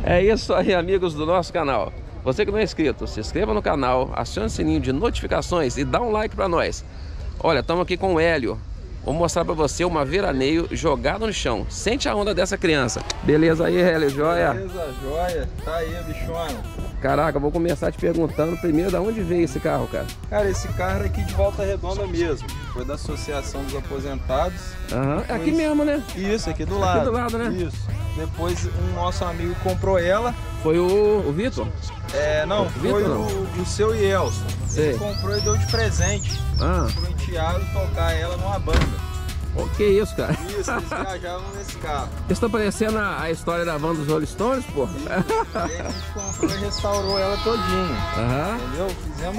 É isso aí, amigos do nosso canal. Você que não é inscrito, se inscreva no canal, acione o sininho de notificações e dá um like pra nós. Olha, estamos aqui com o Hélio. Vou mostrar pra você uma veraneio jogada no chão. Sente a onda dessa criança. Beleza aí, Hélio? Joia? Beleza, joia. Tá aí, bichona. Caraca, eu vou começar te perguntando primeiro de onde veio esse carro, cara. Cara, esse carro é aqui de Volta Redonda mesmo. Foi da Associação dos Aposentados. Aham, é aqui mesmo, né? Isso, aqui do lado. Aqui do lado, né? Isso. Depois um nosso amigo comprou ela. Foi o Vitor? Não, foi o seu Ielson. Ele comprou e deu de presente pro enteado tocar ela numa banda. O que isso, cara? Isso, eles viajavam nesse carro. Está parecendo a história da van dos Rolling Stones, pô? Isso. Aí a gente comprou e restaurou ela todinha. Entendeu? Fizemos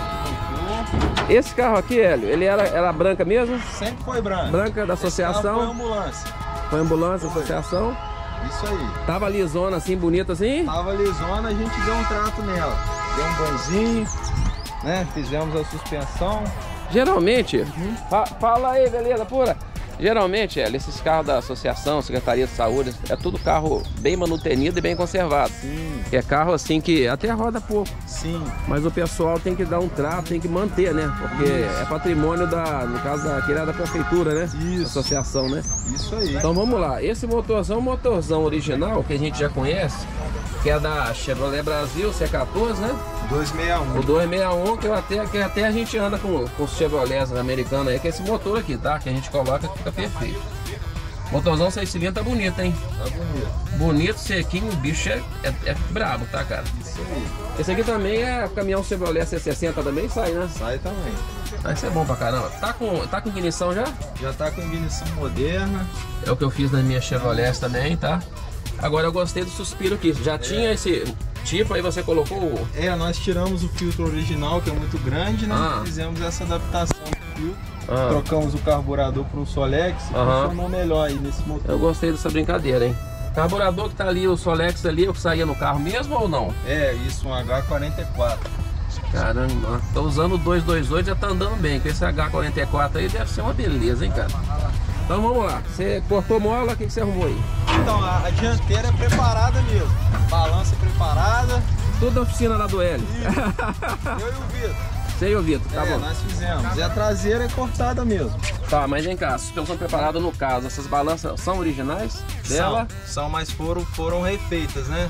tudo. Esse carro aqui, Hélio, ele era branca mesmo? Sempre foi branca. Branca da associação? Foi ambulância. Foi ambulância, associação? Isso aí. Tava lisona assim, bonita assim? Tava lisona, a gente deu um trato nela. Deu um banzinho, né? Fizemos a suspensão. Geralmente, fala aí, beleza, pura. Geralmente, esses carros da associação, Secretaria de Saúde, é tudo carro bem manutenido e bem conservado. Sim. É carro assim que até roda pouco. Sim. Mas o pessoal tem que dar um trato, tem que manter, né? Porque é patrimônio no caso daquele é da prefeitura, né? Isso. Associação, né? Isso aí. Então vamos lá. Esse motorzão é um motorzão original que a gente já conhece, que é da Chevrolet Brasil, C14, né? 261. O 261, que até a gente anda com os Chevrolets americanos aí, que é esse motor aqui, tá? Que a gente coloca que fica perfeito. Motorzão 6 cilindros tá bonito, hein? Tá bonito. Bonito, sequinho, o bicho é brabo, tá, cara? Isso aí. Esse aqui também é caminhão Chevrolet C60 também, sai, né? Sai também. Vai ser bom pra caramba. Tá com ignição já? Já tá com ignição moderna. É o que eu fiz nas minhas Chevrolets também, tá? Agora eu gostei do suspiro aqui. Já tinha esse tipo, aí você colocou o... nós tiramos o filtro original, que é muito grande, né? Fizemos essa adaptação do filtro. Trocamos o carburador para um Solex e funcionou melhor aí nesse motor. Eu gostei dessa brincadeira, hein? Carburador que tá ali, o Solex ali, o que saía no carro mesmo ou não? Isso, um H44. Caramba, tô usando o 228, já tá andando bem. Com esse H44 aí deve ser uma beleza, hein, cara? Então vamos lá, você cortou mola, o que você arrumou aí? Então, a dianteira é preparada mesmo, balança preparada. Tudo da oficina lá do Hélio. Eu e o Vitor. Você e o Vitor, tá bom? Nós fizemos. E a traseira é cortada mesmo. Tá, mas vem cá, suspensão preparada no caso, essas balanças são originais dela? São, mas foram refeitas, né?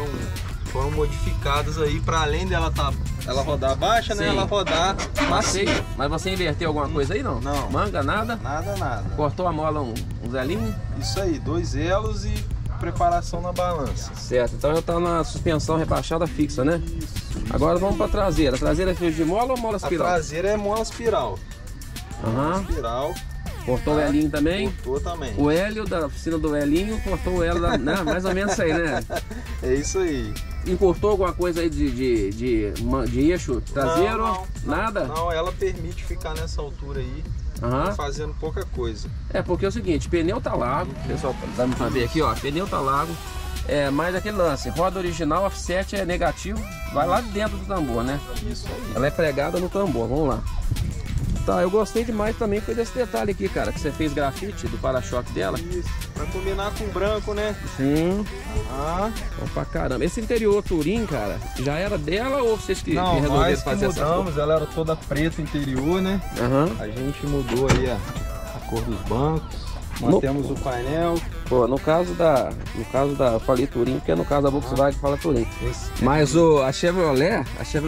Foram modificadas aí, para além dela ela rodar baixa, né? Ela rodar macia. Mas você inverteu alguma coisa aí, não? Não. Manga, nada? Nada. Cortou a mola uns elinhos? Isso aí, 2 elos e preparação na balança. Certo, então já tá na suspensão rebaixada fixa, né? Isso. Agora vamos pra traseira. A traseira é fio de mola ou mola espiral? A traseira é mola espiral. Mola espiral. Cortou o elinho também? Cortou também. O Hélio da oficina do Elinho cortou o elo, né? Mais ou menos isso aí, né? É isso aí. Encurtou alguma coisa aí de eixo traseiro? Não, nada? Não, ela permite ficar nessa altura aí, fazendo pouca coisa. É, porque é o seguinte, pneu tá largo, pessoal, dá pra ver aqui, ó, pneu tá largo. Mas aquele lance, roda original, offset é negativo, vai lá dentro do tambor, né? Isso aí. Ela é pregada no tambor, vamos lá. Tá, eu gostei demais também foi desse detalhe aqui, cara, que você fez grafite do para-choque dela. Isso, pra combinar com branco, né? Sim. Bom pra caramba. Esse interior Touring, cara, já era dela ou vocês que resolveram fazer essa cor? Não, ela era toda preta interior, né? A gente mudou aí a cor dos bancos. Mantemos o painel. Pô, no caso da eu falei Touring, porque no caso da Volkswagen fala Touring. Mas a Chevrolet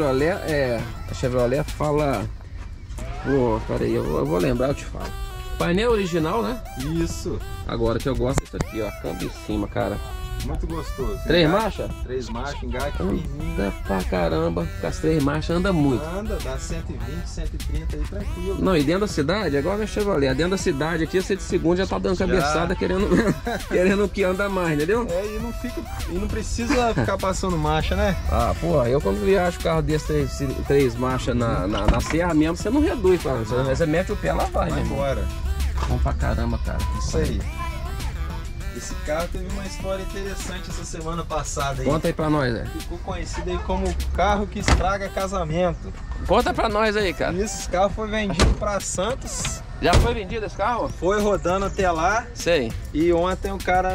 fala... Pô, peraí, eu vou lembrar, eu te falo. Painel original, né? Isso. Agora que eu gosto disso aqui, ó, câmbio em cima, cara. Muito gostoso. 3 marchas? 3 marchas, engate firminho. Anda pra caramba, com as 3 marchas anda muito. Anda, dá 120, 130 aí tranquilo. Não, e dentro da cidade, agora na Chevrolet, dentro da cidade aqui, você de segundo já tá dando cabeçada querendo que anda mais, entendeu? E não precisa ficar passando marcha, né? Pô, eu quando viajo com carro desse 3 marchas na serra mesmo, você não reduz, cara. Você mete o pé, lá vai, né? Embora. Bom pra caramba, cara. Isso aí. Esse carro teve uma história interessante essa semana passada aí. Conta aí pra nós, né? Ficou conhecido aí como o carro que estraga casamento. Conta pra nós aí, cara. Esse carro foi vendido pra Santos. Já foi vendido esse carro? Foi rodando até lá. Sei. E ontem o cara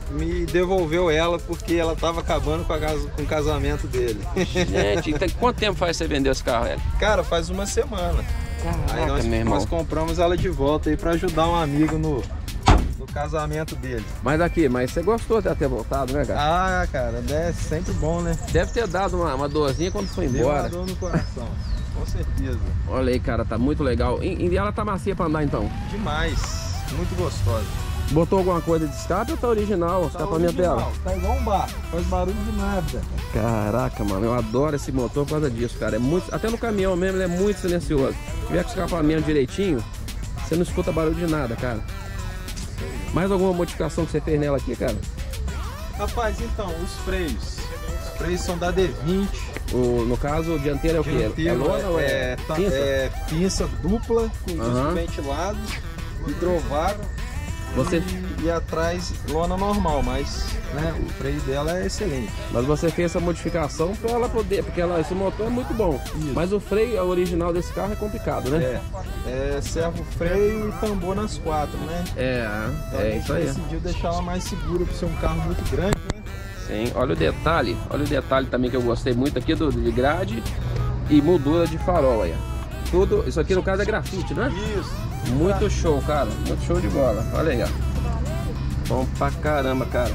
me devolveu ela porque ela tava acabando com o casamento dele. Gente, então, quanto tempo faz você vender esse carro, Hélio? Cara, faz uma semana. Caraca, Aí nós compramos ela de volta aí pra ajudar um amigo no casamento dele. Mas você gostou de ter voltado, né, cara? Ah, cara, é sempre bom, né? Deve ter dado uma dorzinha quando foi embora. Deu uma dor no coração, com certeza. Olha aí, cara, tá muito legal. E ela tá macia pra andar, então? Demais, muito gostosa. Botou alguma coisa de escape ou tá original? Tá escapamento dela? Tá igual um barco, faz barulho de nada. Caraca, mano, eu adoro esse motor por causa disso, cara. É muito, até no caminhão mesmo, ele é muito silencioso. Se tiver com o escapamento direitinho, você não escuta barulho de nada, cara. Mais alguma modificação que você fez nela aqui, cara? Rapaz, então, os freios. Os freios são da D20. No caso, o dianteiro é o quê? É lona ou pinça? É pinça dupla, com disco ventilado, hidrovário. E atrás lona normal, mas né, o freio dela é excelente. Mas você fez essa modificação para ela poder, porque esse motor é muito bom. Isso. Mas o freio original desse carro é complicado, né? Servo freio e tambor nas quatro, né? É isso aí. A gente decidiu deixar ela mais segura por ser um carro muito grande, né? Sim, olha o detalhe também que eu gostei muito aqui de grade e moldura de farol aí. Tudo, isso aqui no caso é grafite, né? Isso. Muito show, cara. Muito show de bola. Olha aí, ó. Bom pra caramba, cara.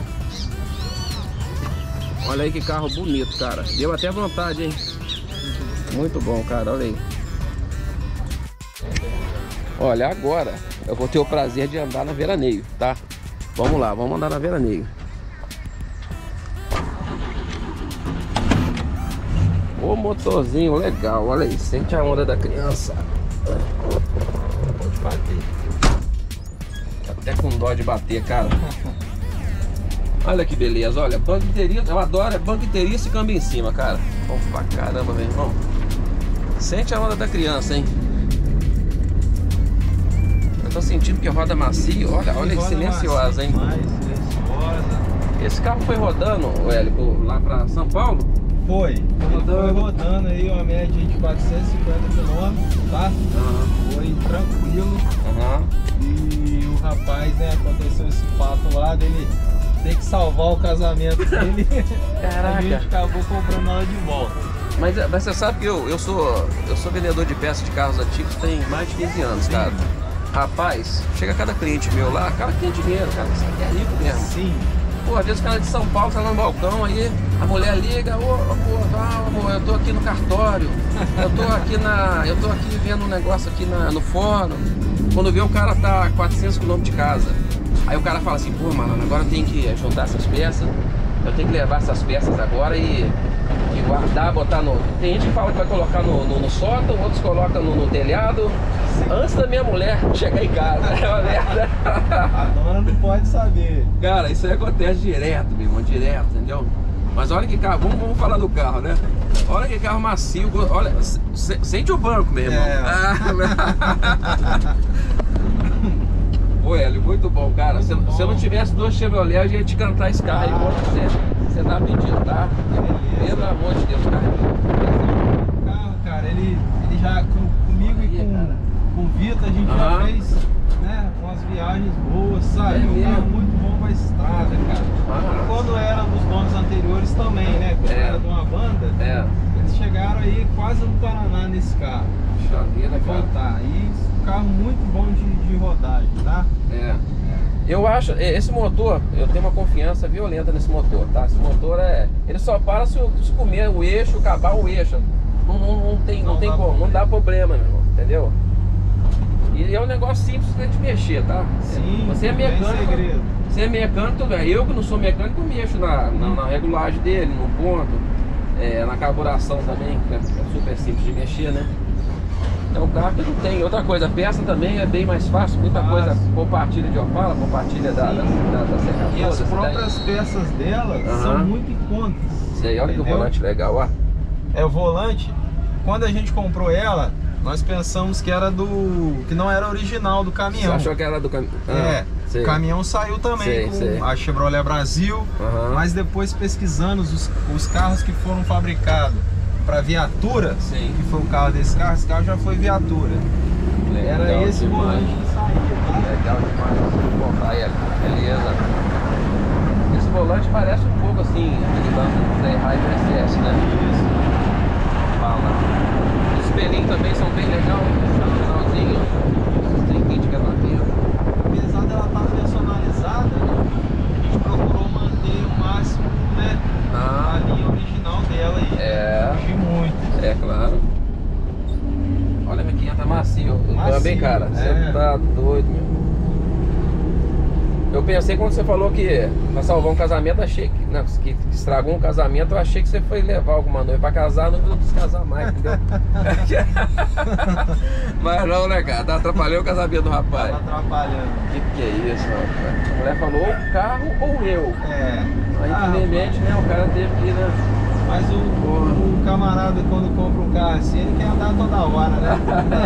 Olha aí que carro bonito, cara. Deu até vontade, hein? Muito bom, cara. Olha aí. Olha, agora eu vou ter o prazer de andar na veraneio, tá? Vamos lá, vamos andar na veraneio. Ô, motorzinho legal. Olha aí, sente a onda da criança. Pode bater. Até com dó de bater, cara. Olha que beleza, olha, banco inteiriço, eu adoro, é banco inteiriço e câmbio em cima, cara. Bom pra caramba, meu irmão. Sente a onda da criança, hein? Eu tô sentindo que roda macio, olha silenciosa, hein? Silenciosa. Esse carro foi rodando, Hélio, lá pra São Paulo? Foi rodando aí uma média de 450 km, tá? Foi tranquilo. E o rapaz, né, aconteceu esse fato lá dele ter que salvar o casamento dele. Caraca. A gente acabou comprando ela de volta. Mas você sabe que eu sou vendedor de peças de carros antigos tem mais de 15 anos, cara. Rapaz, chega cada cliente meu lá, cara que tem dinheiro, cara, isso aqui é rico mesmo. Sim. Pô, às vezes o cara de São Paulo tá no balcão, aí a mulher liga, amor, eu tô aqui no cartório, eu tô aqui vendo um negócio aqui no fórum. Quando vê o cara tá a 400 km de casa, aí o cara fala assim, pô, mano, agora eu tenho que juntar essas peças, eu tenho que levar essas peças agora e guardar, botar no... Tem gente que fala que vai colocar no sótão, outros colocam no telhado. Antes da minha mulher chegar em casa, é uma merda. A dona não pode saber. Cara, isso aí acontece direto, meu irmão, direto, entendeu? Mas olha que carro, vamos falar do carro, né? Olha que carro macio, olha, sente o banco, meu irmão. Ô, Hélio, muito bom, cara. Se eu não tivesse dois Chevrolet, eu ia te cantar esse carro aí, você tá pedindo, tá? Pelo amor de Deus, cara. O carro, cara, ele já comigo e com o Vitor, a gente já fez, né, umas viagens boas, sabe? Um carro muito bom pra estrada, cara. E quando era dos donos anteriores também, né? Quando era de uma banda, eles chegaram aí quase no Paraná nesse carro. Chadeira, cara. E um carro muito bom de rodagem, tá? Eu acho, esse motor, eu tenho uma confiança violenta nesse motor, tá? Esse motor ele só para se comer o eixo, acabar o eixo. Não tem como, não dá problema, meu irmão, entendeu? E é um negócio simples de mexer, tá? Sim, você é mecânico, você é mecânico, tudo bem. Eu que não sou mecânico, mexo na regulagem dele, no ponto, na carburação também, que é super simples de mexer, né? É um carro que não tem. Outra coisa, a peça também é bem mais fácil, muita coisa compartilha de Opala, compartilha da secadora. E as próprias peças dela são muito em conta. Sei, olha que volante legal, ó. O volante, quando a gente comprou ela, nós pensamos que não era original do caminhão. Você achou que era do caminhão? O caminhão saiu também com a Chevrolet Brasil, mas depois pesquisando os carros que foram fabricados para viatura, que foi o carro desse carro, esse carro já foi viatura. Legal, era esse volante que saía, tá? Legal demais, vou comprar ele, beleza. volante parece um pouco assim, aquele banco do Freiraider SS, né? Isso. Fala. Os espelhinhos também são bem legais, finalzinho. Tem kit que é maneiro. Apesar dela estar personalizada, a gente procurou manter o máximo, né? A linha original dela aí. Fugir muito. É claro. Olha, minha 500 tá macio. Também, cara. Você tá doido, meu. Eu pensei quando você falou que pra salvar um casamento, achei que, né, que estragou um casamento, eu achei que você foi levar alguma noiva pra casar, não quis casar mais, entendeu? Mas não, né, cara? Tá atrapalhando o casamento do rapaz. Tá atrapalhando. Que é isso, rapaz? A mulher falou ou o carro ou eu. Aí, infelizmente, né, o cara teve que ir, né? Mas o camarada, quando compra um carro assim, ele quer andar toda hora, né?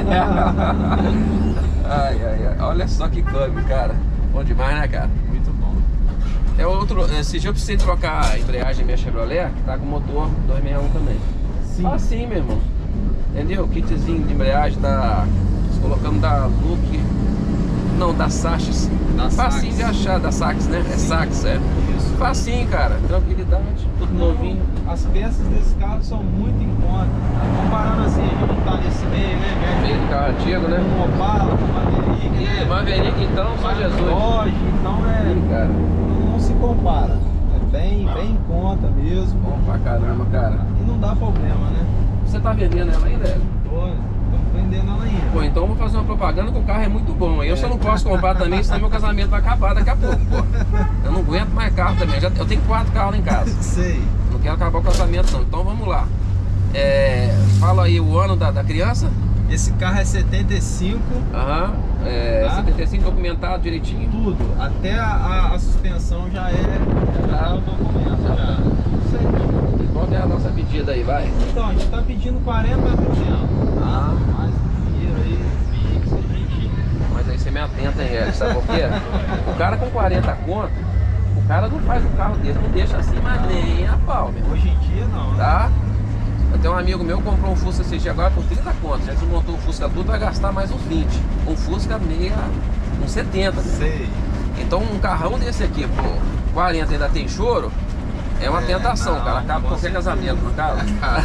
Ai. Olha só que câmbio, cara. Bom demais, né, cara? Muito bom. É outro. Esse dia eu precisei trocar a embreagem minha Chevrolet, que tá com motor 261 também. Sim. Assim, meu irmão. Entendeu? Kitzinho de embreagem da. Colocando da Look. Não, da Saxis. Facinho de achar, da Sax, né? É Sax, é. Isso. Facinho, cara. Tranquilidade, tudo novinho. As peças desse carro são muito em conta. Comparando assim, a gente não tá nesse meio, né? Meio de carro antigo, né? Com Opala, com Maverick. Maverick, então, só Jesus. Dodge, então cara. não se compara. É bem em conta mesmo. Bom pra caramba, cara. E não dá problema, né? Você tá vendendo ela ainda, Hélio? Tô vendendo ela ainda. Pô, então eu vou fazer uma propaganda que o carro é muito bom. Aí eu só não posso comprar também, senão meu casamento vai acabar daqui a pouco, pô. Eu não aguento mais carro também. Eu tenho 4 carros lá em casa. Sei. Não quero acabar o casamento não. Então vamos lá. Fala aí o ano da criança. Esse carro é 75. Aham. 75 documentado direitinho. Tudo. Até a suspensão já é o documento. Já. E qual é a nossa pedida aí, vai? Então, a gente tá pedindo 40 mil. Mais dinheiro aí, Pix, a gente... Mas aí você me atenta, hein, Hélio, sabe por quê? O cara com 40 conto, o cara não faz um carro desse, não deixa assim, mas nem a pau, meu. Hoje em dia não, né? Tá? Eu tenho um amigo meu que comprou um Fusca CG agora por 30 conto. Já desmontou o Fusca tudo, vai gastar mais uns 20. Um Fusca uns 70. Sei. Então um carrão desse aqui, por 40 ainda tem choro, é uma tentação, não, cara. Acaba qualquer casamento, no caso.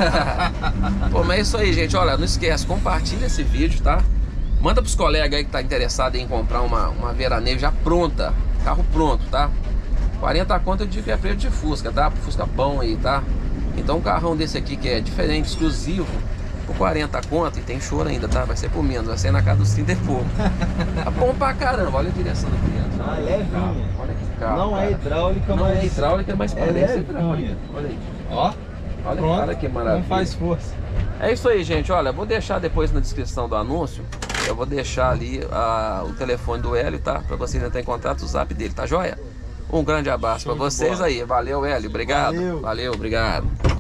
Pô, mas é isso aí, gente. Olha, não esquece, compartilha esse vídeo, tá? Manda pros colegas aí que tá interessado em comprar uma veraneio já pronta. Carro pronto, tá? 40 conto eu digo que é preço de Fusca, tá? Fusca bom aí, tá? Então um carrão desse aqui que é diferente, exclusivo, por 40 conto, e tem choro ainda, tá? Vai ser por menos, vai ser na casa dos 30 e pouco. Tá bom pra caramba, olha a direção da criança. Ah, levinha. Olha que carro, Não cara. é hidráulica, Não mas... é hidráulica, mas parece hidráulica. Olha aí. Ó, Olha que maravilha. não faz força. É isso aí, gente. Olha, vou deixar depois na descrição do anúncio. Eu vou deixar ali o telefone do Hélio, tá? Pra vocês entrarem em contato, o zap dele, tá joia? Um grande abraço pra vocês aí. Valeu, Hélio. Obrigado. Valeu. Valeu, obrigado.